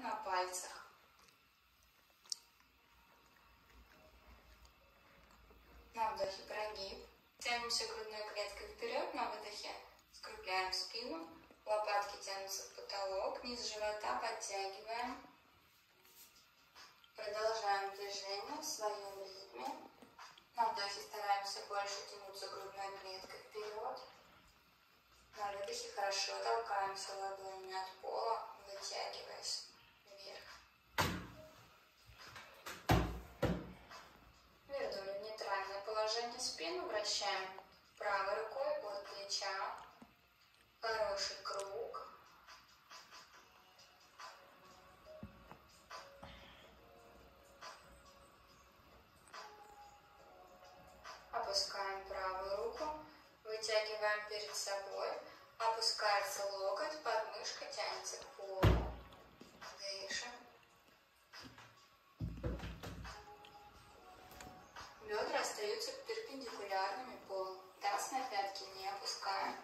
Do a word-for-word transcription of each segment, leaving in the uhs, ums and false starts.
на пальцах. На вдохе прогиб. Тянемся грудной клеткой вперед, на выдохе скругляем спину. Лопатки тянутся в потолок, низ живота подтягиваем. Продолжаем движение в своем ритме. На вдохе стараемся больше тянуться грудной клеткой вперед. На выдохе хорошо толкаемся ладонями от пола, вытягиваясь вверх. Вернули в нейтральное положение спину, вращаем правой рукой от плеча. Хороший круг. Опускаем правую руку, вытягиваем перед собой, опускается локоть, подмышка тянется к полу. Дышим. Бедра остаются перпендикулярными полу. Таз на пятки не опускаем.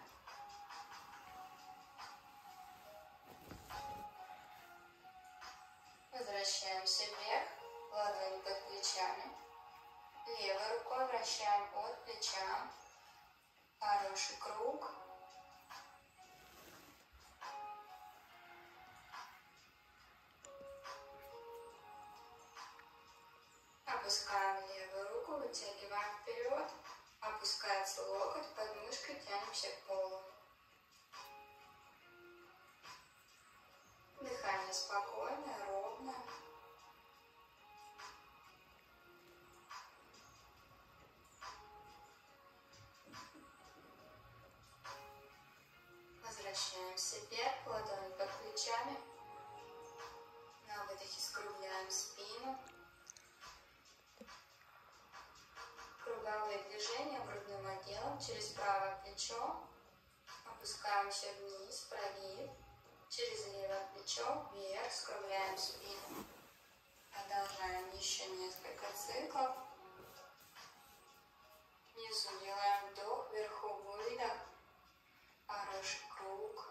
Возвращаемся вверх, ладони под плечами. Левой рукой вращаем от плеча. Хороший круг. Опускаем левую руку, вытягиваем вперед. Опускается локоть, подмышкой тянемся к полу. Дыхание спокойное, ровное. Возвращаемся вверх, ладони под плечами. На выдохе скругляем спину. Круговые движения грудным отделом через правое плечо. Опускаемся вниз, прогиб. Через левое плечо вверх, скругляем спину. Продолжаем еще несколько циклов. Внизу делаем вдох, вверху выдох. Хороший круг.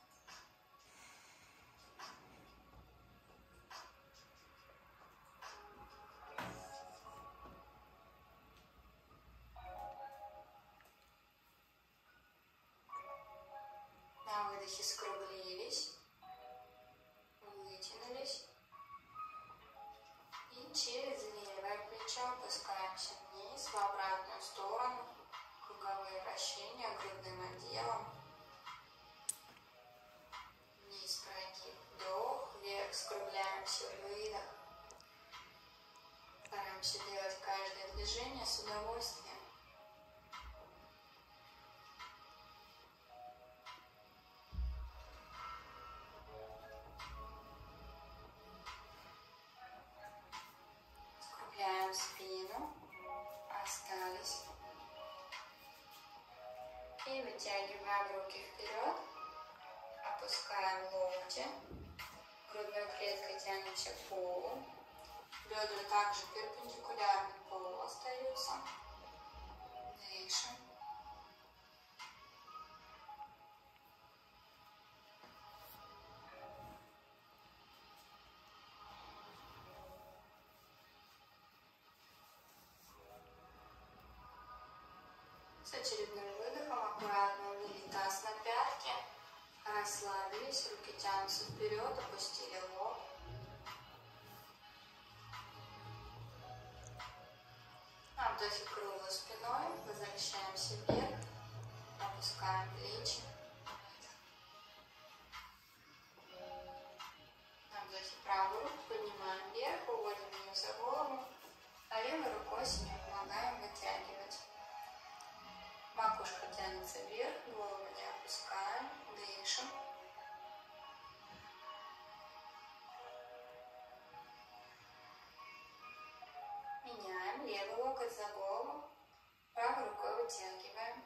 На выдохе скруглились, вытянулись. И через левое плечо опускаемся вниз, в обратную сторону. Круговые вращения грудным отделом. Вниз прогиб, вдох, вверх, скругляемся, выдох. Стараемся делать каждое движение с удовольствием. Скругляем спину, остались. И вытягиваем руки вперед. Опускаем локти, грудной клеткой тянемся к полу, бедра также перпендикулярно к полу остаются. Дышим. С очередным выдохом аккуратно увели таз на пятки. Расслабились, руки тянутся вперед, опустили лоб. На вдохе круглой спиной, возвращаемся вверх, опускаем плечи. На вдохе правую руку поднимаем вверх, уводим ее за голову, а левой рукой себе помогаем вытягивать. Макушка тянется вверх, голову не опускаем, дышим. Меняем левый локоть за голову, правой рукой вытягиваем.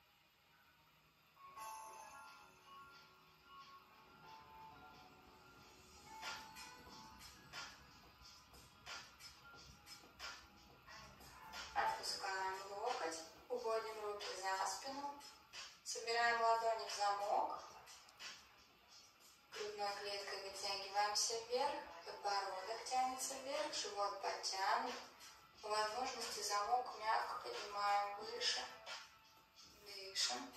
Отпускаем локоть, уводим руки за спину, собираем ладони в замок, грудной клеткой вытягиваемся вверх, подбородок тянется вверх, живот подтянут. По возможности замок мягко поднимаем выше. Дышим.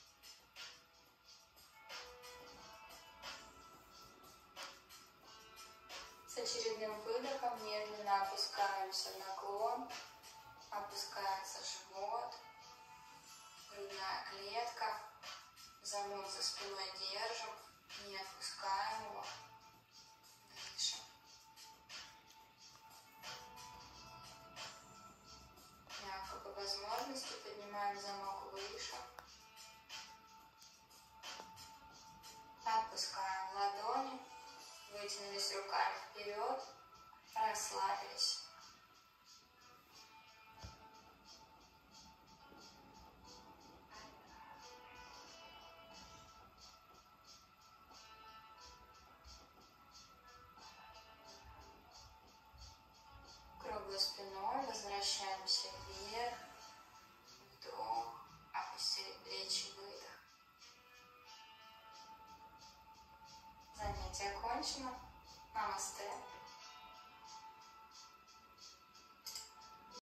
С очередным выдохом медленно опускаемся в наклон. Опускается живот. Грудная клетка. Замок за спиной держим. Не отпускаем его. Дышим. Мягко по возможности поднимаем замок выше. Отпускаем ладони. Вытянулись руками вперед. Расслабились. Круглой спиной возвращаемся вверх. Вдох. Опустили плечи, выдох. Занятие окончено.